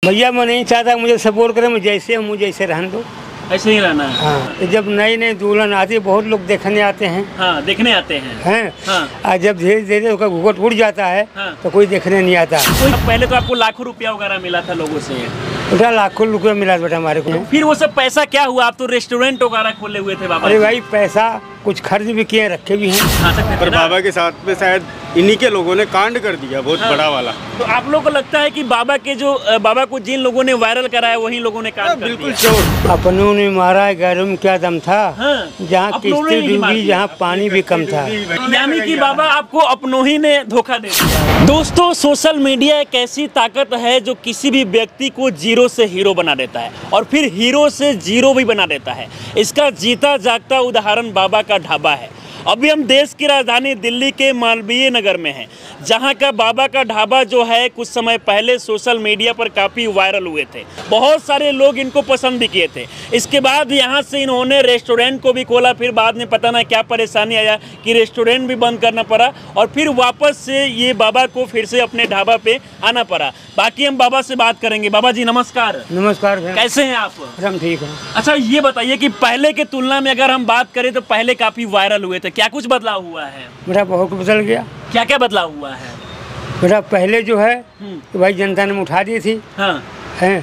भैया मैं नहीं चाहता मुझे सपोर्ट करे, मैं जैसे हूँ मुझे जैसे रहने दो, ऐसे ही रहना है। हाँ। जब नई नई दुल्हन आती है बहुत लोग देखने आते हैं, हाँ, देखने आते हैं। हैं हाँ। और जब धीरे धीरे उसका घूंघट उड़ जाता है, हाँ। तो कोई देखने नहीं आता। पहले तो आपको लाखों रुपया वगैरह मिला था लोगों से, बेटा लाखों रुपया मिला बेटा हमारे को। फिर वो सब पैसा क्या हुआ? आप तो रेस्टोरेंट वगैरह खोले हुए थे बाबा। अरे भाई पैसा कुछ खर्च भी किए रखे भी हैं, पर बाबा के साथ में शायद इन्हीं के लोगों ने कांड कर दिया बहुत बड़ा वाला। तो आप लोगों को लगता है कि बाबा को जिन लोगों ने वायरल कराया वही लोगों ने कांड कर बिल्कुल दिया? श्योर। अपनों ने मारा गैरों में क्या दम था, हाँ। जहाँ अपनों ने किस्ती ही मार डूबी दिया। जहाँ पानी भी कम था। यानी कि बाबा आपको अपनों ही ने धोखा दे दिया। दोस्तों, सोशल मीडिया एक ऐसी ताकत है जो किसी भी व्यक्ति को जीरो से हीरो बना देता है और फिर हीरो से जीरो भी बना देता है। इसका जीता जागता उदाहरण बाबा का ढाबा है। अभी हम देश की राजधानी दिल्ली के मालवीय नगर में हैं, जहां का बाबा का ढाबा जो है कुछ समय पहले सोशल मीडिया पर काफ़ी वायरल हुए थे। बहुत सारे लोग इनको पसंद भी किए थे। इसके बाद यहां से इन्होंने रेस्टोरेंट को भी खोला, फिर बाद में पता ना क्या परेशानी आया कि रेस्टोरेंट भी बंद करना पड़ा और फिर वापस से ये बाबा को फिर से अपने ढाबा पे आना पड़ा। बाकी हम बाबा से बात करेंगे। बाबा जी नमस्कार। नमस्कार भैया। कैसे हैं आप? हम ठीक है। अच्छा, ये बताइए कि पहले के तुलना में अगर हम बात करें तो पहले काफ़ी वायरल हुए थे, क्या कुछ बदलाव हुआ है? बेटा बहुत बदल गया। क्या क्या बदलाव हुआ है? बेटा पहले जो है कि भाई जनता ने उठा दी थी, हाँ। हैं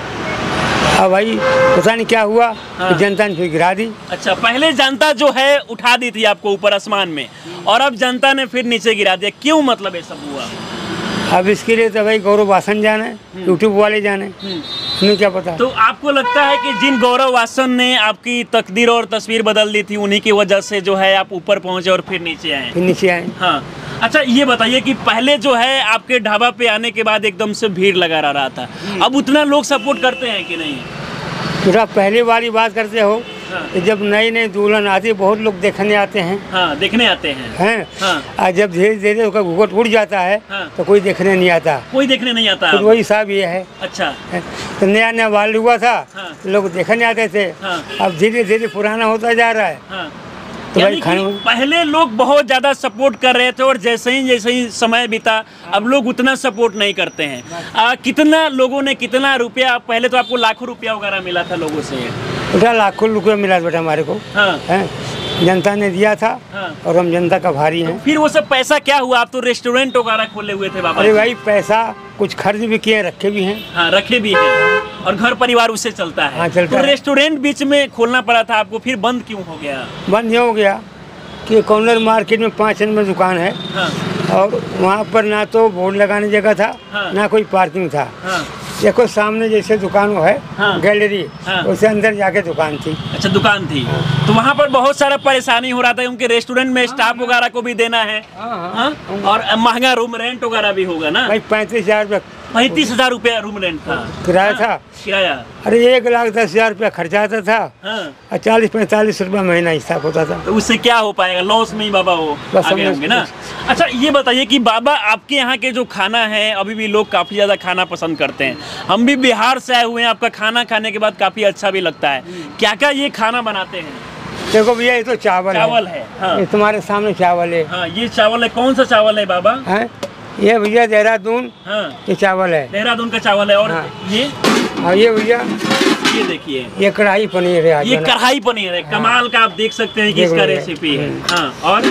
अब भाई पता नहीं क्या हुआ, हाँ। जनता ने फिर गिरा दी। अच्छा, पहले जनता जो है उठा दी थी आपको ऊपर आसमान में और अब जनता ने फिर नीचे गिरा दिया, क्यों? मतलब ये सब हुआ? अब इसके लिए तो भाई गौरव वासन जाने, यूट्यूब वाले जाने, हमें क्या पता। तो आपको लगता है कि जिन गौरव वासन ने आपकी तकदीर और तस्वीर बदल दी थी उन्हीं की वजह से जो है आप ऊपर पहुंचे और फिर नीचे आए? फिर नीचे आए। हाँ। अच्छा, ये बताइए कि पहले जो है आपके ढाबा पे आने के बाद एकदम से भीड़ लगा रहा था, अब उतना लोग सपोर्ट करते हैं कि नहीं? बेटा पहले वाली बात करते हो, हाँ। जब नई नई दुल्हन आती है बहुत लोग देखने आते हैं, हाँ, देखने आते हैं। हैं हाँ। और जब धीरे धीरे उसका घूंघट उड़ जाता है, हाँ। तो कोई देखने नहीं आता। कोई देखने नहीं आता? तो वही हिसाब ये है। अच्छा। तो नया नया वाल हुआ था, हाँ। लोग देखने आते थे, हाँ। अब धीरे धीरे पुराना होता जा रहा है। हाँ। तो यानी भाई कि पहले लोग बहुत ज्यादा सपोर्ट कर रहे थे और जैसे ही समय बीता अब लोग उतना सपोर्ट नहीं करते हैं। कितना लोगों ने कितना रुपया, पहले तो आपको लाखों रुपया वगैरह मिला था लोगों से? बेटा लाखों रुपया मिला बेटा हमारे को, हाँ। हैं जनता ने दिया था, हाँ। और हम जनता का भारी हैं। फिर वो सब पैसा क्या हुआ? आप तो रेस्टोरेंट वगैरह खोले हुए थे बाबा। अरे भाई पैसा कुछ खर्च भी किए रखे भी हैं, हाँ, रखे भी हैं और घर परिवार उससे चलता है। हाँ, चलता तो है। रेस्टोरेंट बीच में खोलना पड़ा था आपको, फिर बंद क्यों हो गया? बंद ये हो गया कि कॉर्नर मार्केट में 5 नंबर दुकान है, हाँ। और वहाँ पर ना तो बोर्ड लगाने जगह था, हाँ। ना कोई पार्किंग था। हाँ। देखो सामने जैसे दुकान है, हाँ। गैलरी, हाँ। उससे अंदर जाके दुकान थी। अच्छा, दुकान थी। तो वहाँ पर बहुत सारा परेशानी हो रहा था क्योंकि रेस्टोरेंट में स्टाफ वगैरह को भी देना है। हाँ? और महंगा रूम रेंट वगैरह भी होगा ना? भाई 35,000 रुपया 35,000 रुपया रूम रेंट था, किराया था। किराया। अरे 1,10,000 रुपया खर्चा आता था, हाँ। और 40-45 रुपया महीना हिसाब होता था। तो उससे क्या हो पाएगा? लॉस में ही बाबा हो बस आगे समझ होंगे ना। अच्छा, ये बताइए कि बाबा आपके यहाँ के जो खाना है, अभी भी लोग काफ़ी ज़्यादा खाना पसंद करते हैं। हम भी बिहार से आए हुए हैं, आपका खाना खाने के बाद काफ़ी अच्छा भी लगता है। क्या क्या ये खाना बनाते हैं? देखो भैया ये तो चावल है। हाँ। ये तुम्हारे सामने चावल है। हाँ, ये चावल है। कौन सा चावल है बाबा? हैं ये भैया देहरादून हाँ, ये चावल है। देहरादून का चावल है। और हाँ। ये और ये भैया ये देखिए, ये कढ़ाई पनीर है। ये कढ़ाई पनीर है। कमाल का, आप देख सकते हैं कि देख इसका लीजिए। रेसिपी है। हाँ। और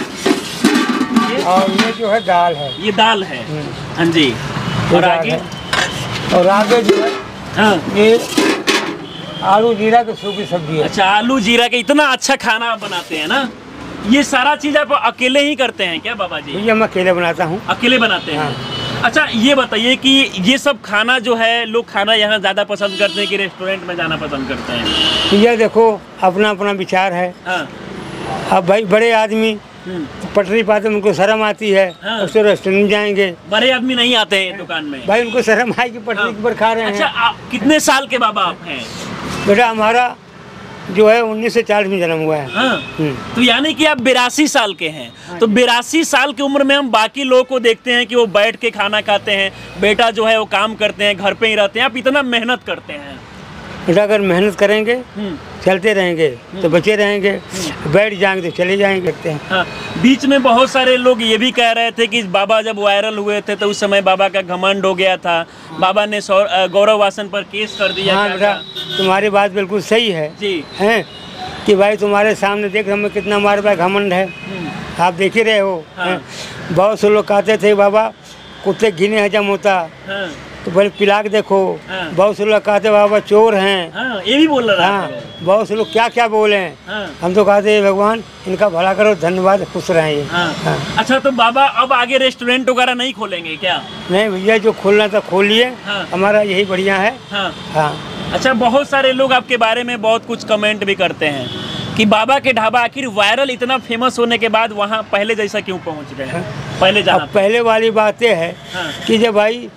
ये जो है दाल है। ये दाल है। हाँ जी। ये और दाल आगे? है। और आगे जो है हाँ। ये आलू जीरा की सूखी सब्जी है। अच्छा, आलू जीरा का इतना अच्छा खाना आप बनाते हैं ना? ये सारा चीज आप अकेले ही करते हैं क्या बाबा जी? भैया मैं अकेले बनाता हूँ। अकेले बनाते हैं? अच्छा, ये बताइए कि ये सब खाना जो है, लोग खाना यहाँ ज्यादा पसंद करते हैं कि रेस्टोरेंट में जाना पसंद करते हैं? भैया देखो अपना अपना विचार है। हाँ। अब भाई बड़े आदमी पटरी पाते उनको शर्म आती है, हाँ। उससे रेस्टोरेंट जाएंगे। बड़े आदमी नहीं आते हैं दुकान में? भाई उनको शर्म आएगी पटरी के ऊपर खा रहे अच्छा, हैं। आप कितने साल के बाबा आप हैं? बेटा हमारा जो है 1940 में जन्म हुआ है। हाँ। तो यानी कि आप 82 साल के हैं। तो 82 साल की उम्र में हम बाकी लोगों को देखते हैं कि वो बैठ के खाना खाते हैं, बेटा जो है वो काम करते हैं, घर पे ही रहते हैं, आप इतना मेहनत करते हैं। बेटा अगर मेहनत करेंगे चलते रहेंगे तो बचे रहेंगे, बैठ जाएंगे तो चले जाएंगे लगते हैं। हाँ, बीच में बहुत सारे लोग ये भी कह रहे थे कि बाबा जब वायरल हुए थे तो उस समय बाबा का घमंड हो गया था, बाबा ने गौरव वासन पर केस कर दिया। हाँ बेटा तुम्हारी बात बिल्कुल सही है जी हैं कि भाई तुम्हारे सामने देख हमें कितना हमारे पास घमंड है, आप देख ही रहे हो। हाँ। बहुत से लोग कहते थे बाबा कुत्ते घिने हजम होता, हाँ, तो पहले पिला के देखो। हाँ। बहुत से लोग कहते बाबा चोर हैं। हाँ, ये भी बोल रहा हाँ है। बहुत से लोग क्या क्या बोले हैं। हाँ। हम तो कहते हैं भगवान इनका भला करो, धन्यवाद, खुश रहें ये। हाँ। हाँ। अच्छा तो बाबा अब आगे रेस्टोरेंट वगैरह नहीं खोलेंगे क्या? नहीं भैया जो खोलना था खोलिए, हाँ। हमारा यही बढ़िया है। हाँ। हाँ अच्छा बहुत सारे लोग आपके बारे में बहुत कुछ कमेंट भी करते हैं कि बाबा के ढाबा आखिर वायरल इतना फेमस होने के बाद वहाँ पहले जैसा क्यों पहुँच गए हैं? पहले जाना अब पहले वाली बात ये है हाँ। कि जब भाई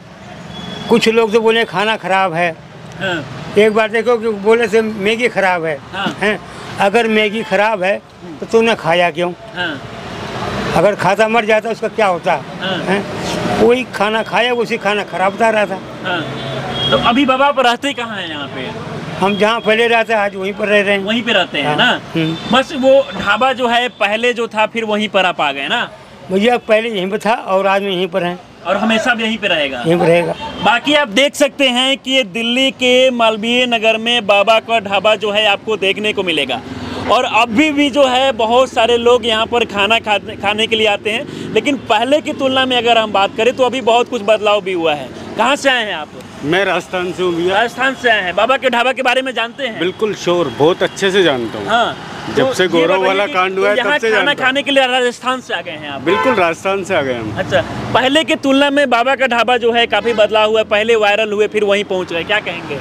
कुछ लोग तो बोले खाना खराब है, हाँ, एक बार देखो कि बोले से मैगी खराब है। हाँ। हैं अगर मैगी खराब है तो तूने खाया क्यों? हाँ, अगर खाता मर जाता उसका क्या होता? हाँ। हैं कोई खाना खाया उसी खाना खराब बता रहा था। हाँ। तो अभी बाबा आप रहते कहाँ हैं यहाँ पे? हम जहाँ पहले रहते आज वहीं पर रह रहे हैं। वहीं पे रहते हैं हाँ। ना? बस वो ढाबा जो है पहले जो था फिर वहीं पर आप आ गए ना? भैया पहले यहीं पर था और आज मैं यहीं पर हैं, और हमेशा भी यहीं पे रहेगा? यहीं पर रहेगा। बाकी आप देख सकते हैं कि ये दिल्ली के मालवीय नगर में बाबा का ढाबा जो है आपको देखने को मिलेगा, और अभी भी जो है बहुत सारे लोग यहाँ पर खाना खाने के लिए आते हैं। लेकिन पहले की तुलना में अगर हम बात करें तो अभी बहुत कुछ बदलाव भी हुआ है। कहाँ से आए हैं आप? मैं राजस्थान से हूँ भैया। राजस्थान से आए हैं। बाबा के ढाबा के बारे में जानते हैं? बिल्कुल श्योर, बहुत अच्छे से जानता हूँ। हाँ, जब तो से ये गौरव बताइए वाला कि कांड हुआ है यहाँ तब से खाना जानता हूँ। खाने के लिए राजस्थान से आ गए हैं आप? बिल्कुल राजस्थान से आ गए हम। अच्छा, पहले की तुलना में बाबा का ढाबा जो है काफी बदलाव हुआ है, पहले वायरल हुए फिर वहीं पहुंच गए, क्या कहेंगे?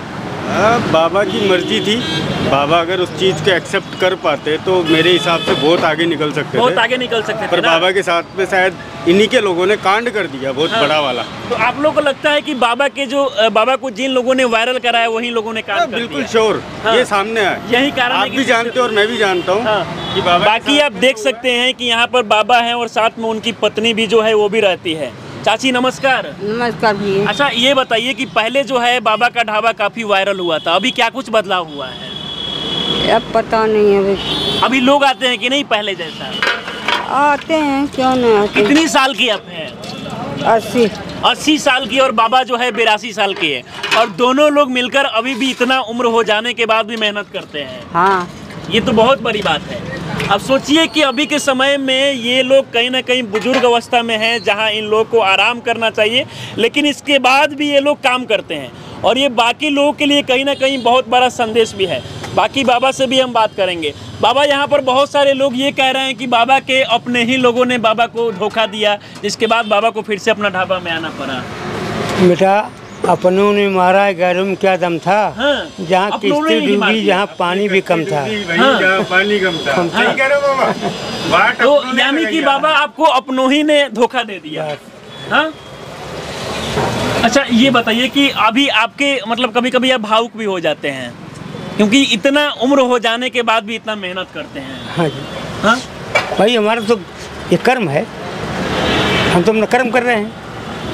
बाबा की मर्जी थी, बाबा अगर उस चीज़ को एक्सेप्ट कर पाते तो मेरे हिसाब से बहुत आगे निकल सकते बहुत थे। आगे निकल सकते थे पर ना? बाबा के साथ में शायद इन्हीं के लोगों ने कांड कर दिया बहुत हाँ। बड़ा वाला। तो आप लोगों को लगता है कि बाबा को जिन लोगों ने वायरल कराया वही लोगों ने काम कर बिल्कुल दिया? श्योर, हाँ। ये सामने है। यही कारण है आप कि भी जानते हो और मैं भी जानता हूँ हाँ। कि बाबा बाकी आप देख सकते हैं कि यहाँ पर बाबा हैं और साथ में उनकी पत्नी भी जो है वो भी रहती है। चाची नमस्कार। नमस्कार भैया। अच्छा ये बताइए कि पहले जो है बाबा का ढाबा काफी वायरल हुआ था, अभी क्या कुछ बदलाव हुआ है? अब पता नहीं है, अभी लोग आते हैं कि नहीं पहले जैसा? आते हैं क्यों नहीं आते। कितनी साल की आप हैं? 80 साल की, और बाबा जो है 82 साल के है, और दोनों लोग मिलकर अभी भी इतना उम्र हो जाने के बाद भी मेहनत करते हैं। हाँ। ये तो बहुत बड़ी बात है। अब सोचिए कि अभी के समय में ये लोग कहीं ना कहीं बुजुर्ग अवस्था में हैं जहां इन लोगों को आराम करना चाहिए, लेकिन इसके बाद भी ये लोग काम करते हैं, और ये बाकी लोगों के लिए कहीं ना कहीं बहुत बड़ा संदेश भी है। बाकी बाबा से भी हम बात करेंगे। बाबा यहाँ पर बहुत सारे लोग ये कह रहे हैं कि बाबा के अपने ही लोगों ने बाबा को धोखा दिया, जिसके बाद बाबा को फिर से अपना ढाबा में आना पड़ा। बेटा अपनों ने मारा है, गैरों में क्या दम था? हाँ, जहाँ अपनों ने किश्ती ही मार डूबी दिया। जहाँ पानी भी कम था। हाँ। पानी कम था। हाँ। कह रहे हो बाबा? तो यानी कि बाबा आपको अपनों ही ने धोखा दे दिया। हाँ? अच्छा ये बताइए कि अभी आपके मतलब कभी कभी आप भावुक भी हो जाते हैं, क्योंकि इतना उम्र हो जाने के बाद भी इतना मेहनत करते हैं। हाँ जी। हाँ? भाई हमारा तो ये कर्म है, हम तो अपना कर्म कर रहे हैं,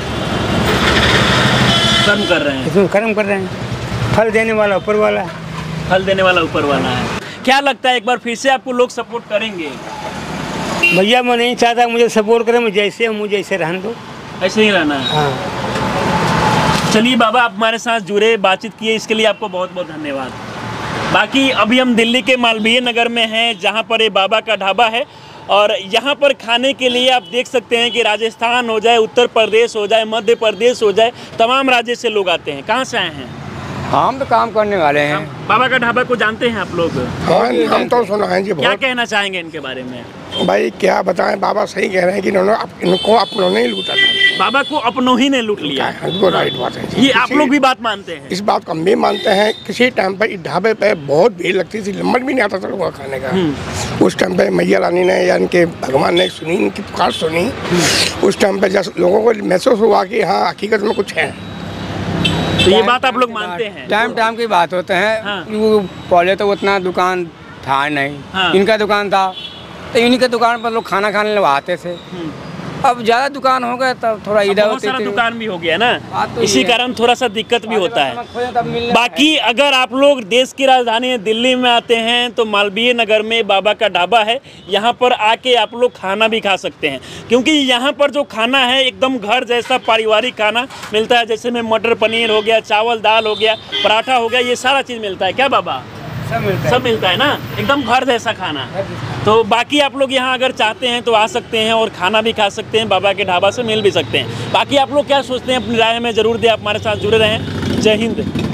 कर्म कर रहे हैं। इसमें कर्म कर रहे हैं, फल देने वाला ऊपर वाला है। फल देने वाला ऊपर वाला है। क्या लगता है एक बार फिर से आपको लोग सपोर्ट करेंगे? भैया मैं नहीं चाहता मुझे सपोर्ट करें, मैं जैसे हूँ मुझे ऐसे रहने दो। ऐसे ही रहना है। हाँ। चलिए बाबा आप हमारे साथ जुड़े, बातचीत किए, इसके लिए आपको बहुत बहुत धन्यवाद। बाकी अभी हम दिल्ली के मालवीय नगर में हैं जहां पर ये बाबा का ढाबा है, और यहाँ पर खाने के लिए आप देख सकते हैं कि राजस्थान हो जाए, उत्तर प्रदेश हो जाए, मध्य प्रदेश हो जाए, तमाम राज्य से लोग आते हैं। कहाँ से आए हैं? हम तो काम करने वाले हैं। बाबा का ढाबा को जानते हैं आप लोग? हाँ हम तो सुना है जी क्या बहुत। कहना चाहेंगे इनके बारे में? भाई क्या बताएं, बाबा सही कह रहे हैं कि इनको अपनों ने ही लूटा था। बाबा को अपनों ही ने लूट लिया। बिल्कुल राइट बात है जी। ये आप लोग भी बात मानते हैं? इस बात को हम भी मानते हैं। किसी टाइम पे इस ढाबे पे बहुत भीड़ लगती थी, नंबर भी नहीं आता था लोगों का खाने का। उस टाइम पे मैया रानी ने या इनके भगवान ने सुनी, इनकी पुकार सुनी। उस टाइम पे जब लोगों को महसूस हुआ कि हाँ हकीकत में कुछ है। तो ये बात आप लोग मानते हैं? टाइम टाइम की बात होते हैं। हाँ। वो पहले तो उतना दुकान था नहीं। हाँ। इनका दुकान था तो इन्हीं के दुकान पर लोग खाना खाने लोग आते थे। अब ज़्यादा दुकान हो गए तब थोड़ा अब इधर बहुत सारा दुकान भी हो गया ना, बात तो इसी ये है। कारण थोड़ा सा दिक्कत भी होता है। है बाकी अगर आप लोग देश की राजधानी दिल्ली में आते हैं तो मालवीय नगर में बाबा का ढाबा है, यहाँ पर आके आप लोग खाना भी खा सकते हैं, क्योंकि यहाँ पर जो खाना है एकदम घर जैसा पारिवारिक खाना मिलता है। जैसे में मटर पनीर हो गया, चावल दाल हो गया, पराठा हो गया, ये सारा चीज़ मिलता है। क्या बाबा? सब मिलता है ना, एकदम घर जैसा खाना। तो बाकी आप लोग यहाँ अगर चाहते हैं तो आ सकते हैं और खाना भी खा सकते हैं, बाबा के ढाबा से मिल भी सकते हैं। बाकी आप लोग क्या सोचते हैं अपनी राय में ज़रूर दें। आप हमारे साथ जुड़े रहें। जय हिंद।